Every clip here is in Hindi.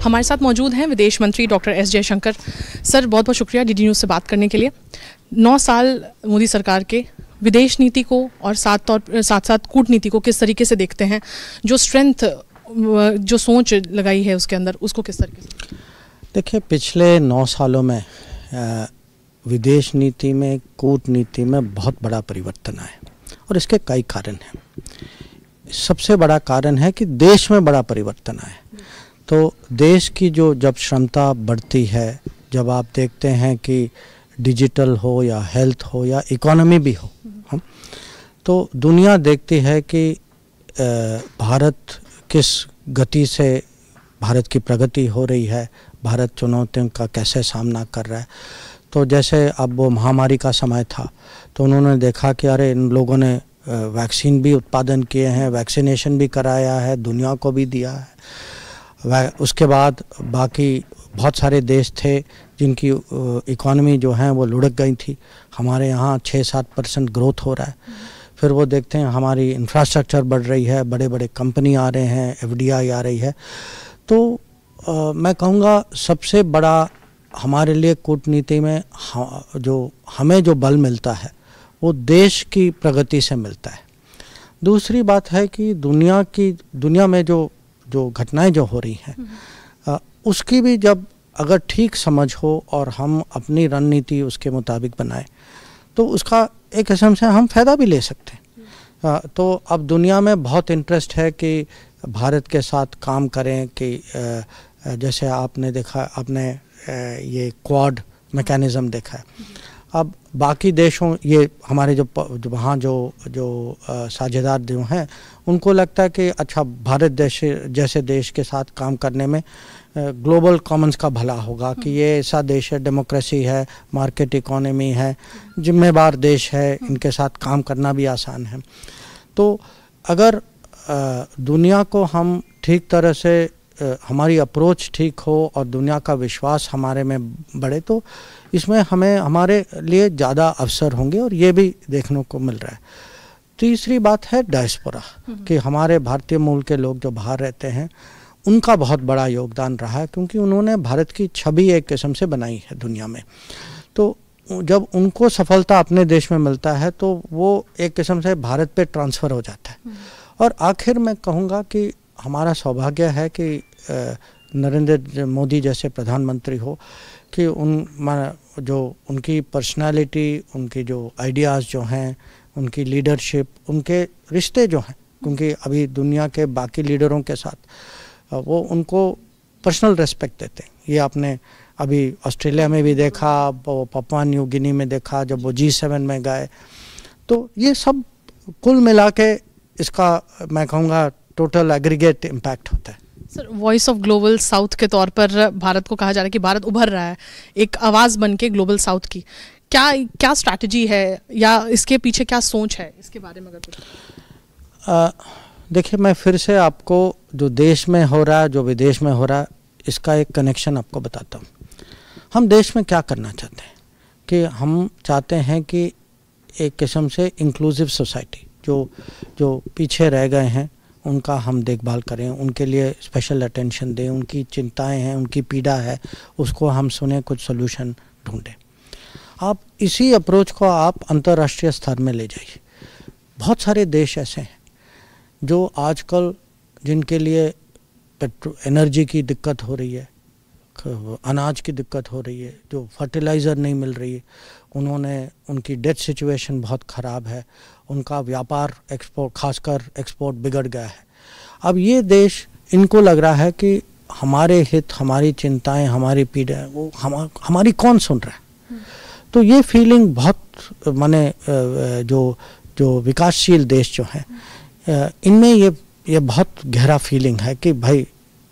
हमारे साथ मौजूद हैं विदेश मंत्री डॉक्टर एस जयशंकर। सर, बहुत बहुत शुक्रिया डीडी न्यूज़ से बात करने के लिए। 9 साल मोदी सरकार के विदेश नीति को और साथ साथ कूटनीति को किस तरीके से देखते हैं? जो स्ट्रेंथ, जो सोच लगाई है उसके अंदर, उसको किस तरीके से? देखिए, पिछले 9 सालों में विदेश नीति में, कूटनीति में बहुत बड़ा परिवर्तन आया और इसके कई कारण हैं। सबसे बड़ा कारण है कि देश में बड़ा परिवर्तन आया। तो देश की जो जब क्षमता बढ़ती है, जब आप देखते हैं कि डिजिटल हो या हेल्थ हो या इकोनॉमी भी हो, तो दुनिया देखती है कि भारत किस गति से, भारत की प्रगति हो रही है, भारत चुनौतियों का कैसे सामना कर रहा है। तो जैसे अब वो महामारी का समय था तो उन्होंने देखा कि अरे इन लोगों ने वैक्सीन भी उत्पादन किए हैं, वैक्सीनेशन भी कराया है, दुनिया को भी दिया है। उसके बाद बाकी बहुत सारे देश थे जिनकी इकोनॉमी जो है वो लुढ़क गई थी। हमारे यहाँ 6-7% ग्रोथ हो रहा है। फिर वो देखते हैं हमारी इंफ्रास्ट्रक्चर बढ़ रही है, बड़े बड़े कंपनी आ रहे हैं, FDI आ रही है। तो मैं कहूँगा सबसे बड़ा हमारे लिए कूटनीति में हमें जो बल मिलता है वो देश की प्रगति से मिलता है। दूसरी बात है कि दुनिया में जो घटनाएं जो हो रही हैं उसकी भी जब अगर ठीक समझ हो और हम अपनी रणनीति उसके मुताबिक बनाएं तो उसका एक किस्म से हम फ़ायदा भी ले सकते हैं। तो अब दुनिया में बहुत इंटरेस्ट है कि भारत के साथ काम करें कि जैसे आपने देखा, आपने ये क्वाड मैकेनिज़्म देखा है। अब बाकी देशों, ये हमारे जो वहाँ जो साझेदार जो हैं उनको लगता है कि अच्छा, भारत जैसे देश के साथ काम करने में ग्लोबल कॉमन्स का भला होगा कि ये ऐसा देश है, डेमोक्रेसी है, मार्केट इकोनॉमी है, जिम्मेदार देश है, इनके साथ काम करना भी आसान है। तो अगर दुनिया को हम ठीक तरह से, हमारी अप्रोच ठीक हो और दुनिया का विश्वास हमारे में बढ़े तो इसमें हमें हमारे लिए ज़्यादा अवसर होंगे और ये भी देखने को मिल रहा है। तीसरी बात है डायस्पोरा, कि हमारे भारतीय मूल के लोग जो बाहर रहते हैं उनका बहुत बड़ा योगदान रहा है, क्योंकि उन्होंने भारत की छवि एक किस्म से बनाई है दुनिया में। तो जब उनको सफलता अपने देश में मिलता है तो वो एक किस्म से भारत पे ट्रांसफ़र हो जाता है। और आखिर में कहूँगा कि हमारा सौभाग्य है कि नरेंद्र मोदी जैसे प्रधानमंत्री हो, कि उनकी पर्सनालिटी, उनकी जो आइडियाज़ जो हैं, उनकी लीडरशिप, उनके रिश्ते जो हैं, क्योंकि अभी दुनिया के बाकी लीडरों के साथ वो उनको पर्सनल रिस्पेक्ट देते हैं। ये आपने अभी ऑस्ट्रेलिया में भी देखा, पापुआ न्यू गिनी में देखा, जब वो G7 में गए। तो ये सब कुल मिला के इसका मैं कहूँगा टोटल एग्रीगेट इम्पैक्ट होता है। Sir, voice of global south के तौर पर भारत को कहा जा रहा है कि भारत उभर रहा है एक आवाज़ बन के ग्लोबल साउथ की। क्या स्ट्रैटेजी है या इसके पीछे क्या सोच है, इसके बारे में अगर कुछ? देखिए, मैं फिर से आपको जो देश में हो रहा है, जो विदेश में हो रहा है, इसका एक कनेक्शन आपको बताता हूँ। हम देश में क्या करना चाहते हैं कि हम चाहते हैं कि एक किस्म से इंक्लूसिव सोसाइटी, जो पीछे रह गए हैं उनका हम देखभाल करें, उनके लिए स्पेशल अटेंशन दें, उनकी चिंताएं हैं, उनकी पीड़ा है, उसको हम सुने, कुछ सोल्यूशन ढूंढें। आप इसी अप्रोच को आप अंतर्राष्ट्रीय स्तर में ले जाइए। बहुत सारे देश ऐसे हैं जो आजकल, जिनके लिए एनर्जी की दिक्कत हो रही है, अनाज की दिक्कत हो रही है, जो फर्टिलाइज़र नहीं मिल रही है, उनकी डेथ सिचुएशन बहुत ख़राब है, उनका व्यापार एक्सपोर्ट, खासकर एक्सपोर्ट बिगड़ गया है। अब ये देश, इनको लग रहा है कि हमारे हित, हमारी चिंताएं, हमारी पीड़ा, वो हमारी कौन सुन रहा है। तो ये फीलिंग बहुत माने जो विकासशील देश जो हैं इनमें ये बहुत गहरा फीलिंग है कि भाई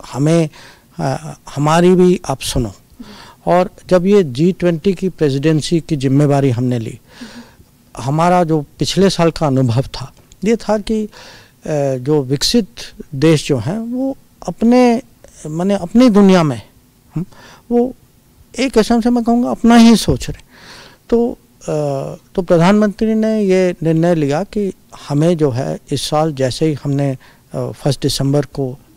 हमारी भी आप सुनो। और जब ये G20 की प्रेसिडेंसी की जिम्मेवारी हमने ली, हमारा जो पिछले साल का अनुभव था ये था कि जो विकसित देश जो हैं वो अपनी दुनिया में वो एक किस्म से मैं कहूँगा अपना ही सोच रहे। तो प्रधानमंत्री ने ये निर्णय लिया कि हमें जो है इस साल, जैसे ही हमने 1 दिसंबर को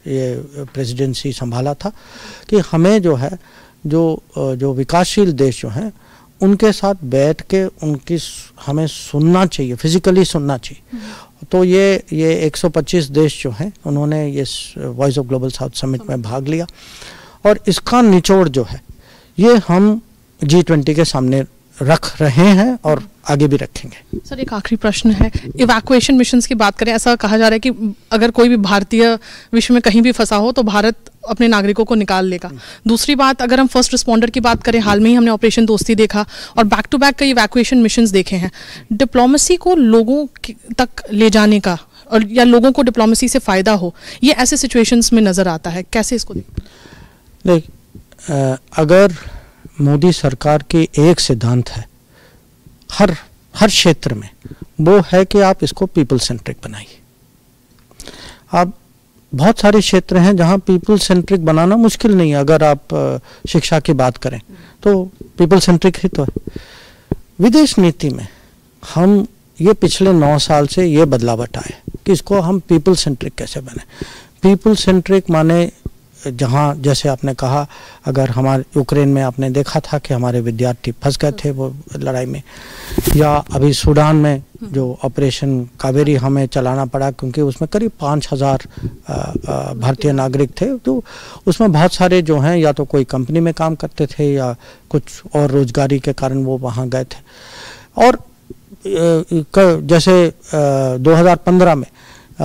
ये प्रेसिडेंसी संभाला था कि हमें जो है जो विकासशील देश जो हैं उनके साथ बैठ के उनकी हमें सुनना चाहिए, फिजिकली सुनना चाहिए। तो ये 125 देश जो हैं उन्होंने ये voice of global south summit में भाग लिया और इसका निचोड़ जो है ये हम G20 के सामने रख रहे हैं और आगे भी रखेंगे। सर एक आखिरी प्रश्न है, इवैक्यूएशन मिशंस की बात करें, ऐसा कहा जा रहा है कि अगर कोई भी भारतीय विश्व में कहीं भी फंसा हो तो भारत अपने नागरिकों को निकाल लेगा। दूसरी बात, अगर हम फर्स्ट रिस्पॉन्डर की बात करें, हाल में ही हमने ऑपरेशन दोस्ती देखा और बैक टू बैक कई इवैक्यूएशन मिशंस देखे हैं। डिप्लोमेसी को लोगों तक ले जाने का और या लोगों को डिप्लोमेसी से फ़ायदा हो, ये ऐसे सिचुएशंस में नज़र आता है, कैसे इसको देख, अगर मोदी सरकार की एक सिद्धांत है हर क्षेत्र में, वो है कि आप इसको पीपल सेंट्रिक बनाइए। आप बहुत सारे क्षेत्र हैं जहां पीपल सेंट्रिक बनाना मुश्किल नहीं है। अगर आप शिक्षा की बात करें तो पीपल सेंट्रिक ही तो है। विदेश नीति में हम ये पिछले 9 साल से ये बदलावट आए कि इसको हम पीपल सेंट्रिक कैसे बने। पीपल सेंट्रिक माने जहाँ, जैसे आपने कहा, अगर हमारे यूक्रेन में आपने देखा था कि हमारे विद्यार्थी फंस गए थे वो लड़ाई में, या अभी सूडान में जो ऑपरेशन कावेरी हमें चलाना पड़ा क्योंकि उसमें करीब 5000 भारतीय नागरिक थे, तो उसमें बहुत सारे जो हैं या तो कोई कंपनी में काम करते थे या कुछ और रोजगारी के कारण वो वहाँ गए थे। और जैसे 2015 में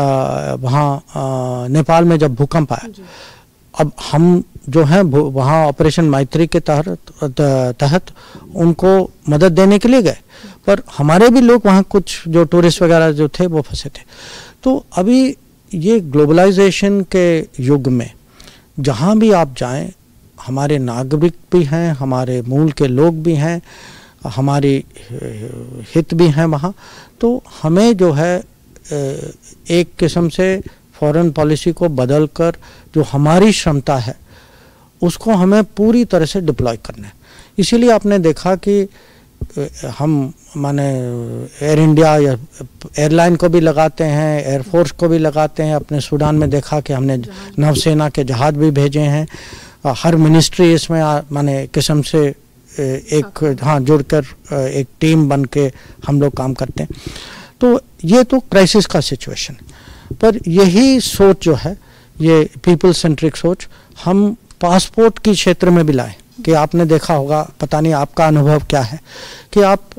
वहाँ नेपाल में जब भूकंप आया, अब हम जो हैं वहाँ ऑपरेशन मैत्री के तहत उनको मदद देने के लिए गए, पर हमारे भी लोग वहाँ कुछ जो टूरिस्ट वगैरह जो थे वो फंसे थे। तो अभी ये ग्लोबलाइजेशन के युग में जहाँ भी आप जाएं, हमारे नागरिक भी हैं, हमारे मूल के लोग भी हैं, हमारी हित भी हैं वहाँ। तो हमें जो है एक किस्म से फॉरेन पॉलिसी को बदलकर जो हमारी क्षमता है उसको हमें पूरी तरह से डिप्लॉय करना है। इसीलिए आपने देखा कि हम माने एयर इंडिया या एयरलाइन को भी लगाते हैं, एयरफोर्स को भी लगाते हैं। अपने सूडान में देखा कि हमने नौसेना के जहाज भी भेजे हैं। हर मिनिस्ट्री इसमें माने किस्म से एक जुड़कर एक टीम बन के हम लोग काम करते हैं। तो ये तो क्राइसिस का सिचुएशन है, पर यही सोच जो है, ये पीपल सेंट्रिक सोच हम पासपोर्ट की क्षेत्र में भी लाएं। कि आपने देखा होगा, पता नहीं आपका अनुभव क्या है, कि आप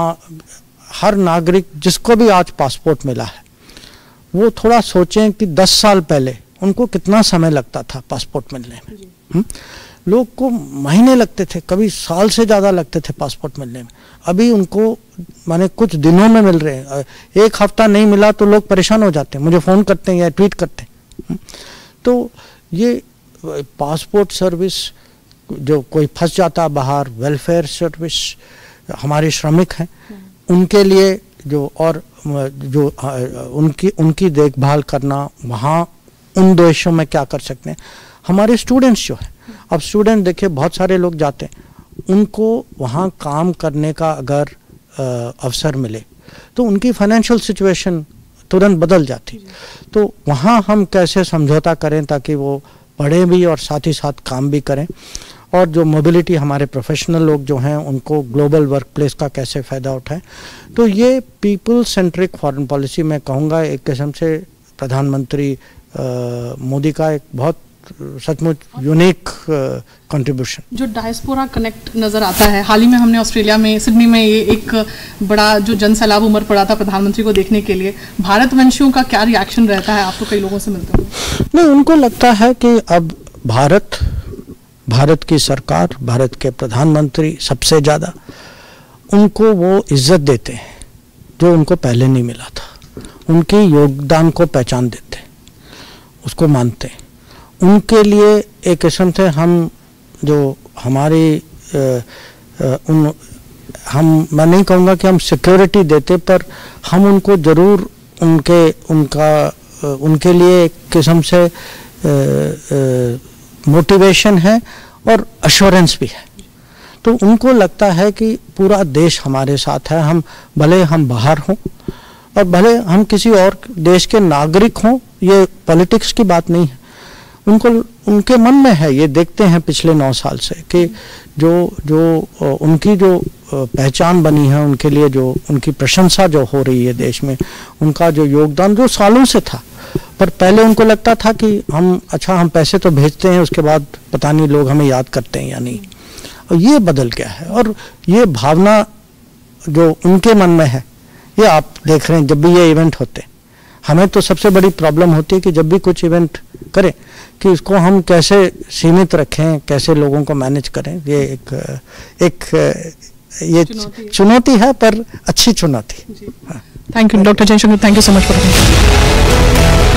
हर नागरिक जिसको भी आज पासपोर्ट मिला है वो थोड़ा सोचें कि 10 साल पहले उनको कितना समय लगता था पासपोर्ट मिलने में। लोग को महीने लगते थे, कभी साल से ज़्यादा लगते थे पासपोर्ट मिलने में। अभी उनको माने कुछ दिनों में मिल रहे हैं। 1 हफ्ता नहीं मिला तो लोग परेशान हो जाते हैं, मुझे फ़ोन करते हैं या ट्वीट करते हैं। तो ये पासपोर्ट सर्विस, जो कोई फंस जाता बाहर, वेलफेयर सर्विस, हमारे श्रमिक हैं उनके लिए जो उनकी देखभाल करना, वहाँ उन देशों में क्या कर सकते हैं। हमारे स्टूडेंट्स जो है, अब स्टूडेंट देखिए बहुत सारे लोग जाते हैं, उनको वहाँ काम करने का अगर अवसर मिले तो उनकी फाइनेंशियल सिचुएशन तुरंत बदल जाती। तो वहाँ हम कैसे समझौता करें ताकि वो पढ़ें भी और साथ ही साथ काम भी करें। और जो मोबिलिटी, हमारे प्रोफेशनल लोग जो हैं उनको ग्लोबल वर्क प्लेस का कैसे फ़ायदा उठाएं। तो ये पीपल सेंट्रिक फॉरेन पॉलिसी मैं कहूँगा एक किस्म से प्रधानमंत्री मोदी का एक बहुत सचमुच यूनिक कंट्रीब्यूशन। जो डायस्पोरा कनेक्ट नज़र आता है, हाल ही में हमने ऑस्ट्रेलिया में सिडनी में ये एक बड़ा जो जन सैलाब उमड़ पड़ा था प्रधानमंत्री को देखने के लिए, भारतवंशियों का क्या रिएक्शन रहता है? आप तो कई लोगों से मिलते हो। नहीं, उनको लगता है कि अब भारत की सरकार, भारत के प्रधानमंत्री सबसे ज़्यादा उनको वो इज्जत देते हैं जो उनको पहले नहीं मिला था। उनके योगदान को पहचान देते हैं, उसको मानते हैं। उनके लिए एक किस्म से हम जो हमारी मैं नहीं कहूँगा कि हम सिक्योरिटी देते, पर हम उनको ज़रूर उनके लिए एक किस्म से मोटिवेशन है और अश्योरेंस भी है। तो उनको लगता है कि पूरा देश हमारे साथ है। हम भले हम बाहर हों और भले हम किसी और देश के नागरिक हों, ये पॉलिटिक्स की बात नहीं है, उनके मन में है, ये देखते हैं पिछले 9 साल से कि जो उनकी जो पहचान बनी है, उनके लिए जो उनकी प्रशंसा जो हो रही है देश में, उनका जो योगदान जो सालों से था, पर पहले उनको लगता था कि हम पैसे तो भेजते हैं, उसके बाद पता नहीं लोग हमें याद करते हैं या नहीं। और ये बदल गया है, और ये भावना जो उनके मन में है, ये आप देख रहे हैं जब भी ये इवेंट होते हैं। हमें तो सबसे बड़ी प्रॉब्लम होती है कि जब भी कुछ इवेंट करें कि इसको हम कैसे सीमित रखें, कैसे लोगों को मैनेज करें। ये एक चुनौती है, पर अच्छी चुनौती। Thank you doctor Jaishankar, thank you so much for